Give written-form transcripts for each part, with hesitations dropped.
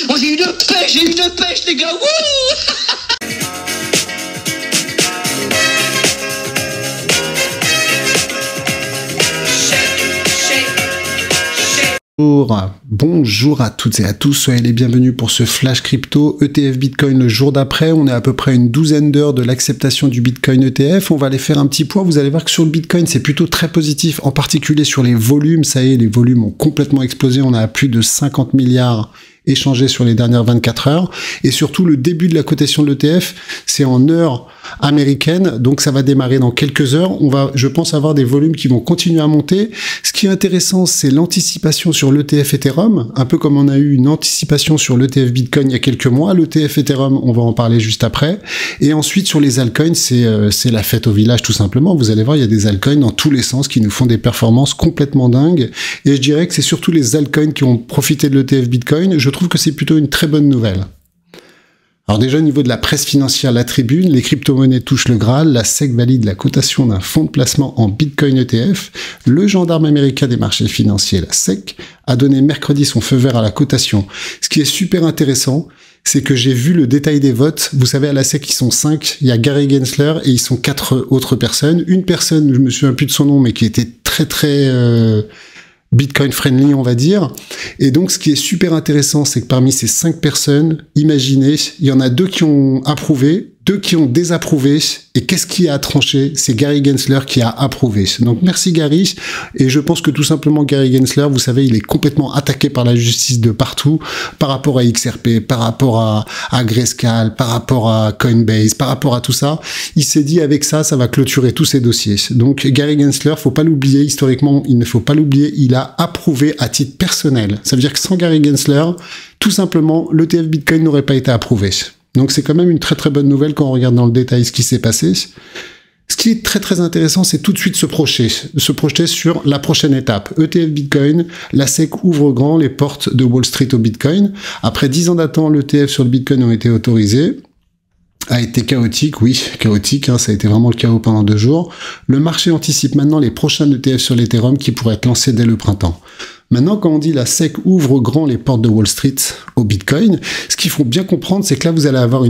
Oh, j'ai eu une pêche, les gars. Wouh. Bonjour à toutes et à tous, soyez les bienvenus pour ce Flash Crypto ETF Bitcoin le jour d'après. On est à peu près une douzaine d'heures de l'acceptation du Bitcoin ETF. On va aller faire un petit point. Vous allez voir que sur le Bitcoin, c'est plutôt très positif, en particulier sur les volumes. Ça y est, les volumes ont complètement explosé. On a plus de 50 milliards échangés sur les dernières 24 heures. Et surtout, le début de la cotation de l'ETF, c'est en heure américaine, donc ça va démarrer dans quelques heures. On va, je pense, avoir des volumes qui vont continuer à monter. Ce qui est intéressant, c'est l'anticipation sur l'ETF Ethereum, un peu comme on a eu une anticipation sur l'ETF Bitcoin il y a quelques mois. L'ETF Ethereum, on va en parler juste après. Et ensuite, sur les altcoins, c'est la fête au village, tout simplement. Vous allez voir, il y a des altcoins dans tous les sens qui nous font des performances complètement dingues. Et je dirais que c'est surtout les altcoins qui ont profité de l'ETF Bitcoin. Je trouve que c'est plutôt une très bonne nouvelle. Alors déjà au niveau de la presse financière, la Tribune, les crypto-monnaies touchent le Graal, la SEC valide la cotation d'un fonds de placement en Bitcoin ETF, le gendarme américain des marchés financiers, la SEC, a donné mercredi son feu vert à la cotation. Ce qui est super intéressant, c'est que j'ai vu le détail des votes. Vous savez, à la SEC, ils sont 5, il y a Gary Gensler et ils sont 4 autres personnes. Une personne, je me souviens plus de son nom, mais qui était très Bitcoin friendly, on va dire. Et donc, ce qui est super intéressant, c'est que parmi ces 5 personnes, imaginez, il y en a 2 qui ont approuvé, 2 qui ont désapprouvé. Et qu'est-ce qui a tranché? C'est Gary Gensler qui a approuvé. Donc, merci Gary. Et je pense que tout simplement, Gary Gensler, vous savez, il est complètement attaqué par la justice de partout, par rapport à XRP, par rapport à Grayscale, par rapport à Coinbase, par rapport à tout ça. Il s'est dit, avec ça, ça va clôturer tous ces dossiers. Donc, Gary Gensler, faut pas l'oublier, historiquement, il ne faut pas l'oublier, il a approuvé à titre personnel. Ça veut dire que sans Gary Gensler, tout simplement, l'ETF Bitcoin n'aurait pas été approuvé. Donc c'est quand même une très bonne nouvelle quand on regarde dans le détail ce qui s'est passé. Ce qui est très intéressant, c'est tout de suite se projeter sur la prochaine étape. ETF Bitcoin, la SEC ouvre grand les portes de Wall Street au Bitcoin. Après 10 ans d'attente, l'ETF sur le Bitcoin ont été autorisés. A été chaotique, oui, chaotique, hein, ça a été vraiment le chaos pendant 2 jours. Le marché anticipe maintenant les prochains ETF sur l'Ethereum qui pourraient être lancés dès le printemps. Maintenant, quand on dit la SEC ouvre grand les portes de Wall Street au Bitcoin, ce qu'il faut bien comprendre, c'est que là, vous allez avoir un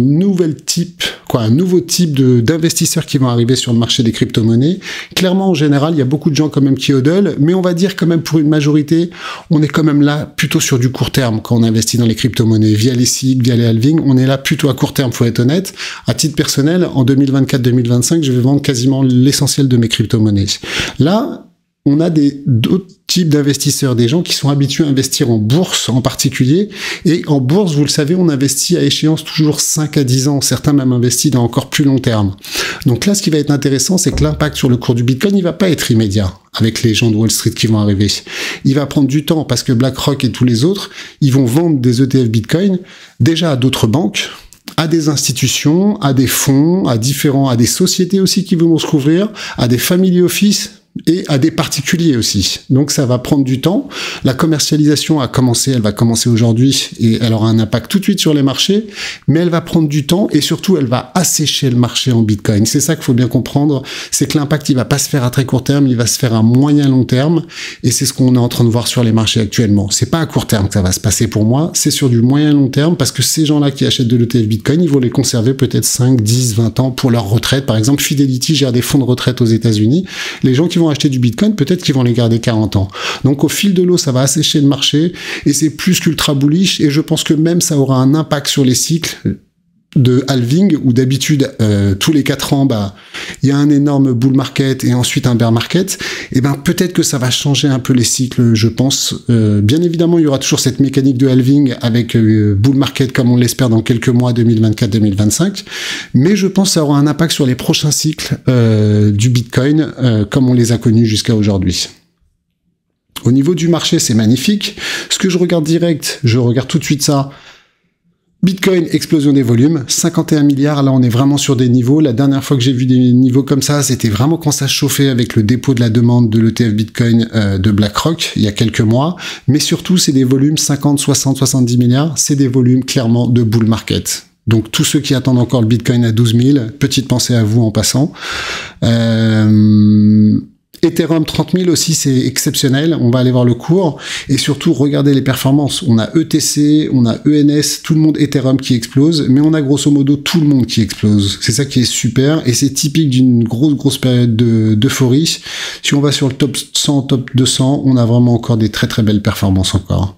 nouveau type d'investisseurs qui vont arriver sur le marché des crypto-monnaies. Clairement, en général, il y a beaucoup de gens quand même qui hodlent, mais on va dire quand même pour une majorité, on est quand même là plutôt sur du court terme quand on investit dans les crypto-monnaies. Via les cycles, via les halvings, on est là plutôt à court terme, faut être honnête. À titre personnel, en 2024-2025, je vais vendre quasiment l'essentiel de mes crypto-monnaies. Là, on a d'autres types d'investisseurs, des gens qui sont habitués à investir en bourse en particulier. Et en bourse, vous le savez, on investit à échéance toujours 5 à 10 ans. Certains même investissent dans encore plus long terme. Donc là, ce qui va être intéressant, c'est que l'impact sur le cours du Bitcoin, il va pas être immédiat avec les gens de Wall Street qui vont arriver. Il va prendre du temps parce que BlackRock et tous les autres, ils vont vendre des ETF Bitcoin déjà à d'autres banques, à des institutions, à des fonds, à des sociétés aussi qui vont se couvrir, à des family office, et à des particuliers aussi. Donc ça va prendre du temps. La commercialisation a commencé, elle va commencer aujourd'hui et elle aura un impact tout de suite sur les marchés, mais elle va prendre du temps et surtout elle va assécher le marché en Bitcoin. C'est ça qu'il faut bien comprendre, c'est que l'impact il va pas se faire à très court terme, il va se faire à moyen long terme et c'est ce qu'on est en train de voir sur les marchés actuellement. C'est pas à court terme que ça va se passer pour moi, c'est sur du moyen long terme parce que ces gens-là qui achètent de l'ETF Bitcoin, ils vont les conserver peut-être 5, 10, 20 ans pour leur retraite. Par exemple, Fidelity gère des fonds de retraite aux États-Unis. Les gens qui vont acheter du Bitcoin, peut-être qu'ils vont les garder 40 ans. Donc au fil de l'eau, ça va assécher le marché et c'est plus qu'ultra bullish et je pense que même ça aura un impact sur les cycles de halving où d'habitude tous les 4 ans il y a un énorme bull market et ensuite un bear market. Et peut-être que ça va changer un peu les cycles, je pense. Bien évidemment, il y aura toujours cette mécanique de halving avec bull market comme on l'espère dans quelques mois 2024-2025, mais je pense que ça aura un impact sur les prochains cycles du Bitcoin comme on les a connus jusqu'à aujourd'hui. Au niveau du marché, c'est magnifique. Ce que je regarde direct, je regarde tout de suite ça. Bitcoin, explosion des volumes, 51 milliards, là on est vraiment sur des niveaux. La dernière fois que j'ai vu des niveaux comme ça, c'était vraiment quand ça chauffait avec le dépôt de la demande de l'ETF Bitcoin de BlackRock, il y a quelques mois. Mais surtout, c'est des volumes 50, 60, 70 milliards, c'est des volumes clairement de bull market. Donc tous ceux qui attendent encore le Bitcoin à 12 000, petite pensée à vous en passant. Ethereum 30 000 aussi, c'est exceptionnel. On va aller voir le cours. Et surtout, regardez les performances. On a ETC, on a ENS, tout le monde Ethereum qui explose. Mais on a grosso modo tout le monde qui explose. C'est ça qui est super. Et c'est typique d'une grosse période d'euphorie. Si on va sur le top 100, top 200, on a vraiment encore des très belles performances encore.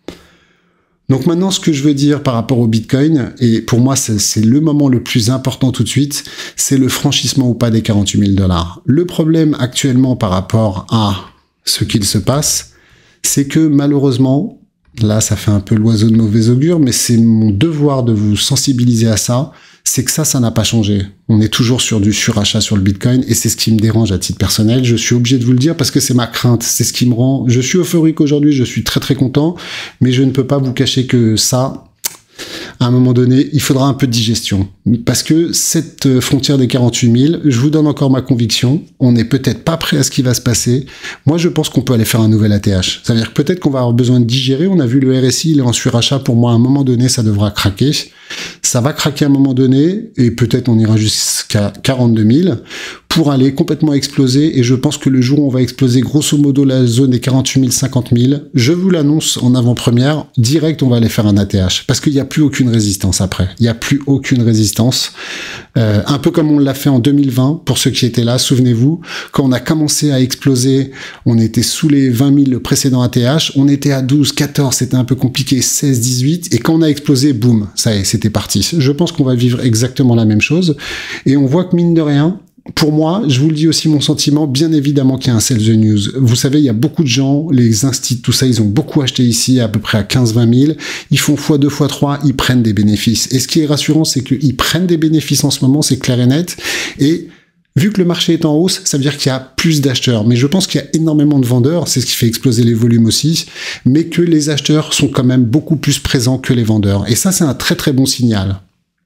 Donc maintenant, ce que je veux dire par rapport au Bitcoin, et pour moi, c'est le moment le plus important tout de suite, c'est le franchissement ou pas des 48 000 $. Le problème actuellement par rapport à ce qu'il se passe, c'est que malheureusement, là, ça fait un peu l'oiseau de mauvais augure, mais c'est mon devoir de vous sensibiliser à ça, c'est que ça n'a pas changé. On est toujours sur du surachat sur le Bitcoin, et c'est ce qui me dérange à titre personnel. Je suis obligé de vous le dire parce que c'est ma crainte, c'est ce qui me rend... Je suis euphorique aujourd'hui, je suis très content, mais je ne peux pas vous cacher que ça... À un moment donné, il faudra un peu de digestion. Parce que cette frontière des 48 000, je vous donne encore ma conviction, on n'est peut-être pas prêt à ce qui va se passer. Moi, je pense qu'on peut aller faire un nouvel ATH. Ça veut dire peut-être qu'on va avoir besoin de digérer. On a vu le RSI, il est en surachat. Pour moi, à un moment donné, ça devra craquer. Ça va craquer à un moment donné, et peut-être on ira jusqu'à 42 000 pour aller complètement exploser. Et je pense que le jour où on va exploser grosso modo la zone des 48 000, 50 000, je vous l'annonce en avant-première, direct, on va aller faire un ATH. Parce qu'il n'y a plus aucune résistance après. Il n'y a plus aucune résistance. Un peu comme on l'a fait en 2020, pour ceux qui étaient là, souvenez-vous, quand on a commencé à exploser, on était sous les 20 000 le précédent ATH, on était à 12, 14, c'était un peu compliqué, 16, 18, et quand on a explosé, boum, ça y est, c'était parti. Je pense qu'on va vivre exactement la même chose, et on voit que mine de rien, pour moi, je vous le dis aussi mon sentiment, bien évidemment qu'il y a un sell the news. Vous savez, il y a beaucoup de gens, les instituts, tout ça, ils ont beaucoup acheté ici, à peu près à 15-20 000. Ils font x2, x3, ils prennent des bénéfices. Et ce qui est rassurant, c'est qu'ils prennent des bénéfices en ce moment, c'est clair et net. Et vu que le marché est en hausse, ça veut dire qu'il y a plus d'acheteurs. Mais je pense qu'il y a énormément de vendeurs, c'est ce qui fait exploser les volumes aussi, mais que les acheteurs sont quand même beaucoup plus présents que les vendeurs. Et ça, c'est un très bon signal.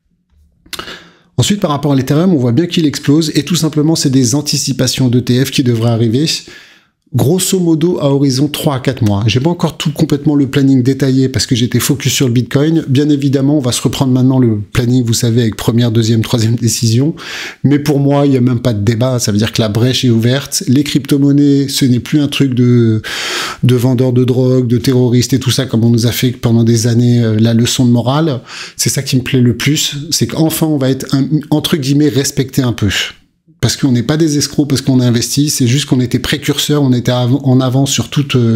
Ensuite, par rapport à l'Ethereum, on voit bien qu'il explose, et tout simplement, c'est des anticipations d'ETF qui devraient arriver, grosso modo, à horizon 3 à 4 mois. J'ai pas encore tout complètement le planning détaillé, parce que j'étais focus sur le Bitcoin. Bien évidemment, on va se reprendre maintenant le planning, vous savez, avec première, deuxième, troisième décision. Mais pour moi, il n'y a même pas de débat. Ça veut dire que la brèche est ouverte. Les crypto-monnaies, ce n'est plus un truc de vendeurs de drogue, de terroristes et tout ça, comme on nous a fait pendant des années la leçon de morale. C'est ça qui me plaît le plus. C'est qu'enfin, on va être, entre guillemets, respecté un peu. Parce qu'on n'est pas des escrocs, parce qu'on a investi, c'est juste qu'on était précurseurs, on était en avance sur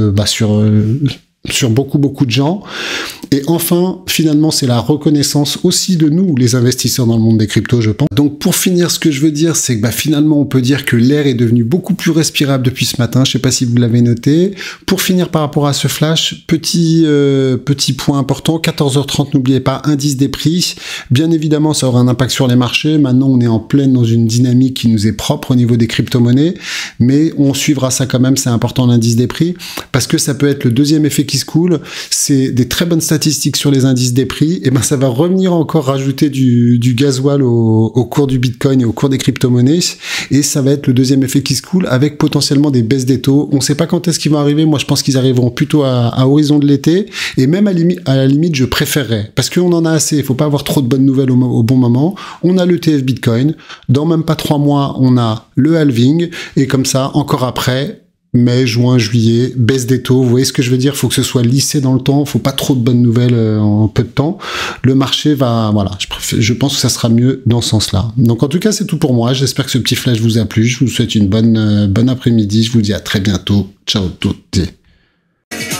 sur beaucoup de gens. Et enfin, finalement, c'est la reconnaissance aussi de nous, les investisseurs dans le monde des cryptos, je pense. Donc, pour finir, ce que je veux dire, c'est que finalement, on peut dire que l'air est devenu beaucoup plus respirable depuis ce matin. Je sais pas si vous l'avez noté. Pour finir par rapport à ce flash, petit point important, 14h30, n'oubliez pas, indice des prix. Bien évidemment, ça aura un impact sur les marchés. Maintenant, on est en pleine dans une dynamique qui nous est propre au niveau des crypto-monnaies. Mais on suivra ça quand même, c'est important l'indice des prix, parce que ça peut être le deuxième effet qui se coule. C'est des très bonnes statistiques sur les indices des prix, et ça va revenir encore rajouter du gasoil au cours du Bitcoin et au cours des crypto-monnaies, et ça va être le deuxième effet qui se coule, avec potentiellement des baisses des taux. On ne sait pas quand est-ce qu'ils vont arriver. Moi, je pense qu'ils arriveront plutôt à horizon de l'été, et même à la limite, je préférerais, parce qu'on en a assez. Il faut pas avoir trop de bonnes nouvelles au bon moment. On a l'ETF Bitcoin. Dans même pas 3 mois, on a le halving, et comme ça, encore après, mai, juin, juillet, baisse des taux. Vous voyez ce que je veux dire? Il faut que ce soit lissé dans le temps. Il faut pas trop de bonnes nouvelles en peu de temps. Le marché va, voilà, je pense que ça sera mieux dans ce sens-là. Donc en tout cas, c'est tout pour moi. J'espère que ce petit flash vous a plu. Je vous souhaite une bonne après-midi. Je vous dis à très bientôt. Ciao tutti.